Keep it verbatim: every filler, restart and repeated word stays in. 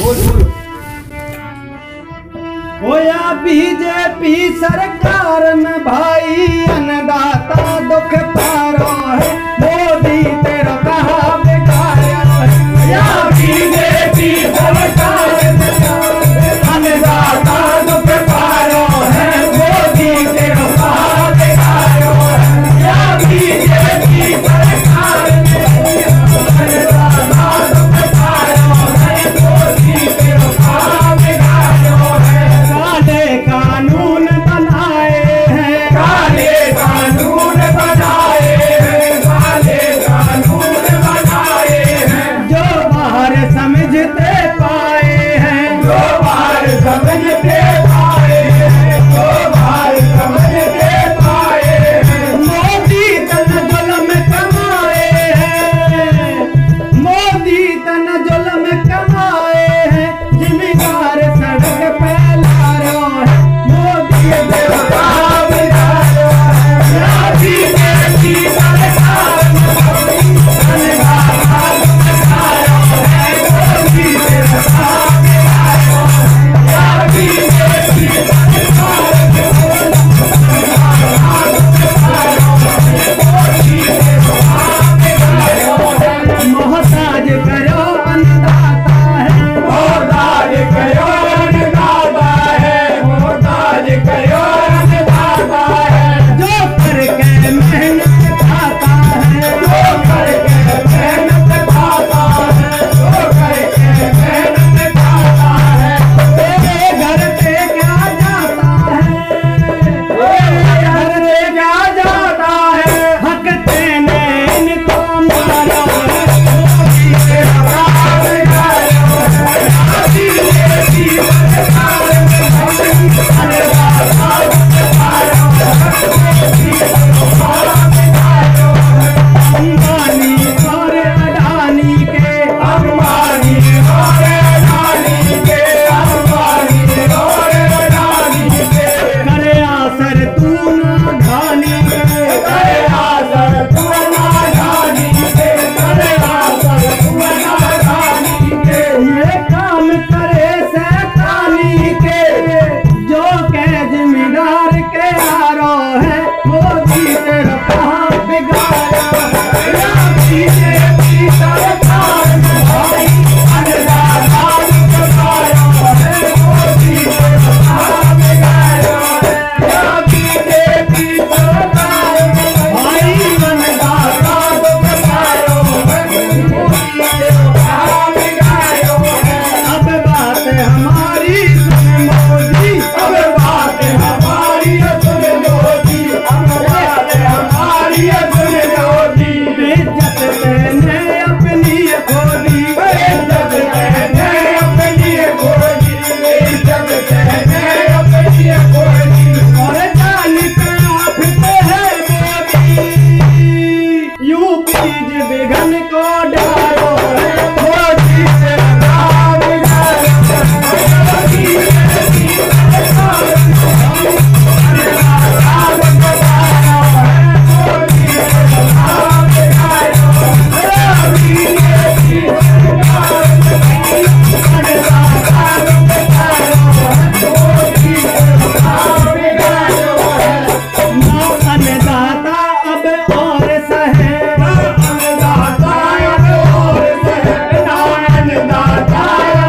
होया बीजेपी सरकार में भाई अन्नदाता दुख पारो है, मोदी तेरा कहा बिगाया है। या बीजेपी सरकार में अन्नदाता दुख पारो है, मोदी तेरा कहा बिगाया है। या बीजेपी सरकार में अन्नदाता दुख पारो है, मोदी तेरा कहा बिगाया है। काले कानून बनाए हैं, काले कानून बनाए हैं, काले कानून बनाए हैं, जो बाहर समझते पाए हैं, जो बाहर समझते पाए हैं, जो बाहर समझते पाए हैं। मोदी तन जुल्म कमाए हैं, मोदी तन जुल्म कमाए हैं, जिम्मेदार सड़क पे अन्नदाता